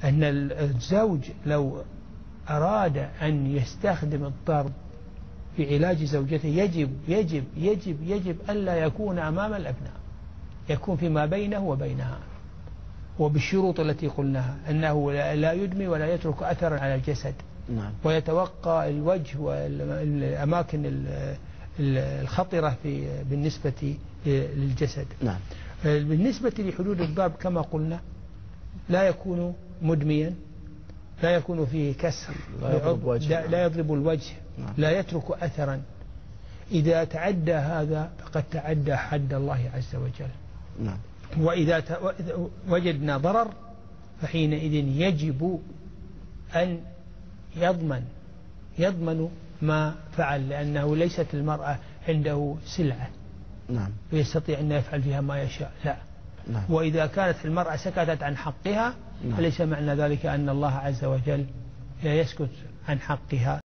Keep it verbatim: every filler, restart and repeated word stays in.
أن الزوج لو أراد أن يستخدم الضرب في علاج زوجته يجب يجب يجب يجب ألا يكون أمام الأبناء، يكون فيما بينه وبينها، وبالشروط التي قلناها، أنه لا يدمي ولا يترك أثرا على الجسد. نعم. ويتوقع الوجه والأماكن الخطرة في بالنسبة للجسد. نعم. بالنسبة لحدود الضرب كما قلنا لا يكون مدميا، لا يكون فيه كسر، لا يضرب, لا, لا يضرب الوجه. نعم. لا يترك أثرا. إذا تعدى هذا فقد تعدى حد الله عز وجل. نعم. وإذا وجدنا ضرر فحينئذ يجب أن يضمن يضمن ما فعل، لأنه ليست المرأة عنده سلعة. نعم. ويستطيع أن يفعل فيها ما يشاء، لا. نعم. وإذا كانت المرأة سكتت عن حقها، نعم. فليس معنى ذلك أن الله عز وجل لا يسكت عن حقها.